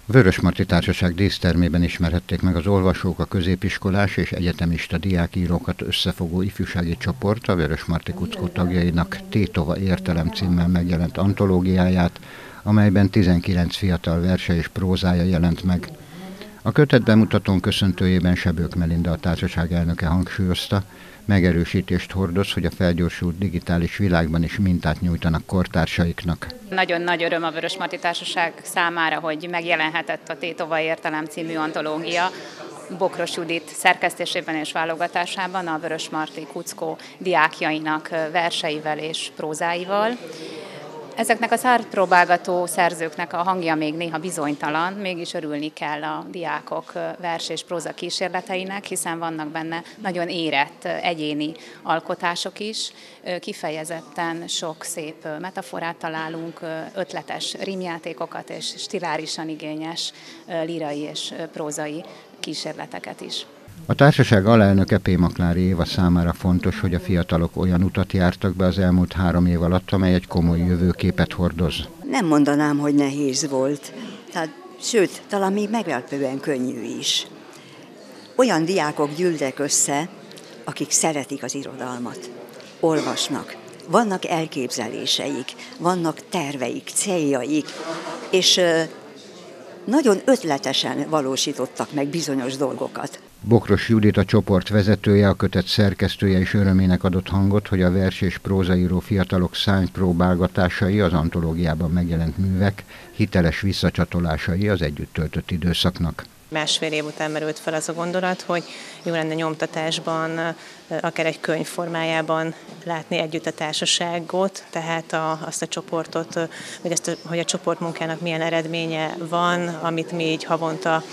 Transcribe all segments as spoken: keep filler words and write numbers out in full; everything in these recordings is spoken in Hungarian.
A Vörösmarty Társaság dísztermében ismerhették meg az olvasók a középiskolás és egyetemista diákírókat összefogó ifjúsági csoport a Vörösmarty Kuckó tagjainak Tétova értelem címmel megjelent antológiáját, amelyben tizenkilenc fiatal verse és prózája jelent meg. A kötet bemutatón köszöntőjében Sebők Melinda, a társaság elnöke hangsúlyozta, megerősítést hordoz, hogy a felgyorsult digitális világban is mintát nyújtanak kortársaiknak. Nagyon nagy öröm a Vörösmarty Társaság számára, hogy megjelenhetett a Tétova értelem című antológia Bokros Judit szerkesztésében és válogatásában a Vörösmarty Kuckó diákjainak verseivel és prózáival. Ezeknek a szárpróbálgató szerzőknek a hangja még néha bizonytalan, mégis örülni kell a diákok vers és próza kísérleteinek, hiszen vannak benne nagyon érett egyéni alkotások is, kifejezetten sok szép metaforát találunk, ötletes rímjátékokat és stilárisan igényes lírai és prózai kísérleteket is. A társaság alelnöke P. Maklári Éva számára fontos, hogy a fiatalok olyan utat jártak be az elmúlt három év alatt, amely egy komoly jövőképet hordoz. Nem mondanám, hogy nehéz volt, tehát, sőt, talán még meglepően könnyű is. Olyan diákok gyűltek össze, akik szeretik az irodalmat, olvasnak, vannak elképzeléseik, vannak terveik, céljaik, és nagyon ötletesen valósítottak meg bizonyos dolgokat. Bokros Judit, a csoport vezetője, a kötet szerkesztője is örömének adott hangot, hogy a vers és prózaíró fiatalok szánypróbálgatásai, az antológiában megjelent művek hiteles visszacsatolásai az együtt töltött időszaknak. Másfél év után merült fel az a gondolat, hogy jó lenne nyomtatásban, akár egy könyv formájában látni együtt a társaságot, tehát a, azt a csoportot, vagy ezt a, hogy a csoportmunkának milyen eredménye van, amit mi így havonta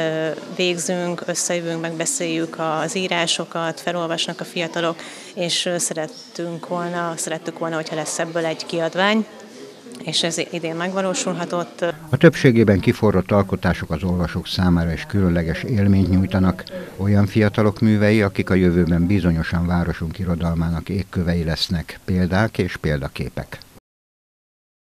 végzünk, összejövünk, megbeszéljük az írásokat, felolvasnak a fiatalok, és szerettünk volna, szerettük volna, hogyha lesz ebből egy kiadvány, és ez idén megvalósulhatott. A többségében kiforrott alkotások az olvasók számára is különleges élményt nyújtanak, olyan fiatalok művei, akik a jövőben bizonyosan városunk irodalmának égkövei lesznek, példák és példaképek.